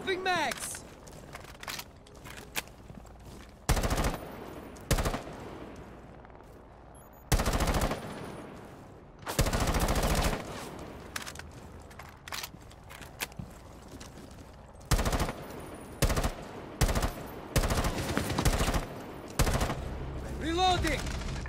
Swapping mags! Reloading!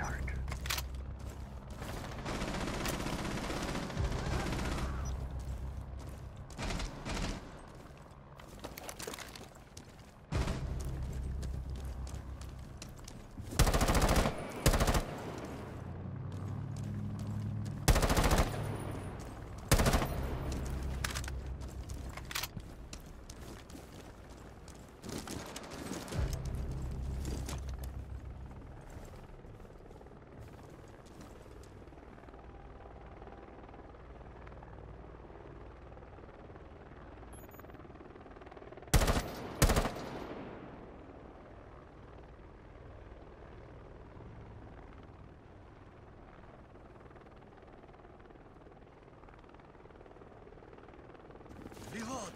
Reload!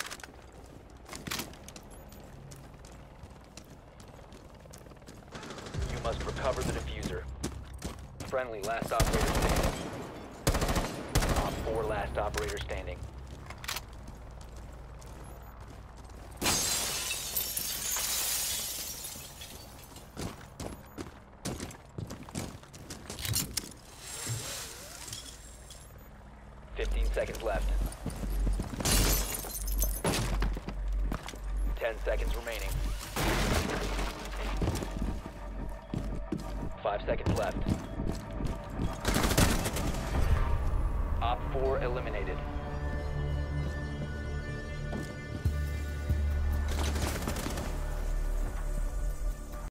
You must recover the diffuser. Friendly, last operator standing. Op 4, last operator standing. Seconds left. 10 seconds remaining. 5 seconds left. Op 4 eliminated.